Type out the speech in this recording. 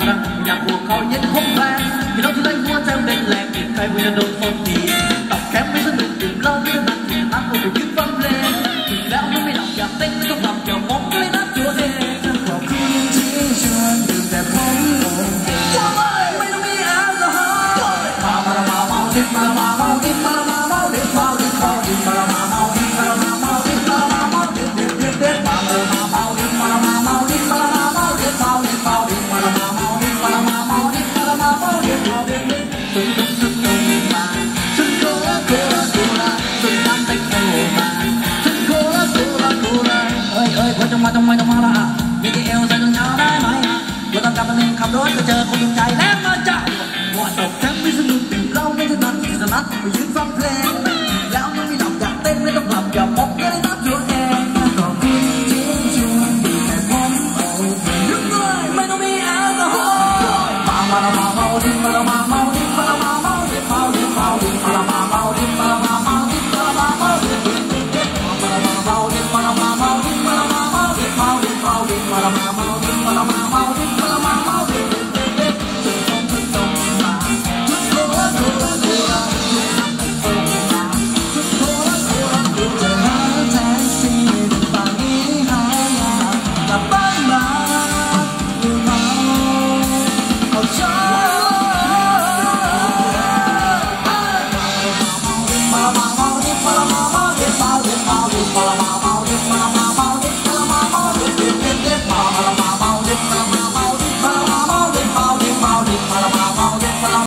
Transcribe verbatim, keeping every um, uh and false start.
รักอยากห่วงเขาเย็นคงแรงที่เราที่ได้หัวใจเด็กแหลกติดใครเวลาโดนฝนตีตอกแคมไม่สนุกดื่มเหล้าไม่นักแค่รักเราไปยืนฟังเพลงถึงแล้วยังไม่หลับอยากเต้นไม่ต้องหลับอย่ามองเลยนะตัวเองขอบคุณที่ชวนดื่มแต่ผมไม่ต้องมีแอลกอฮอล์มามามาเมาดิมามาเมาดิมามาเมาดิเมาดิเมาดิมามาเมาดิมามาเมาดิมามาเมาดิเด็ดเด็ดเด็ดมามาเมาดิมามาเมาดิมามาเมาดิเมาดิเมาดิมามาเมาดิมามาเมาดิมามาเมาดิเมาดิเด็ดสุดสุดสุดสุดมาสุดโกละโกละโกละสุดน้ำแต่โกมาสุดโกละโกละโกละเอ้ยเอ้ยพอจะมาทำไมต้องมาละมีกี่เอวใส่รองเท้าได้ไหมเราต้องกลับมาเองขับรถจะเจอคนใจ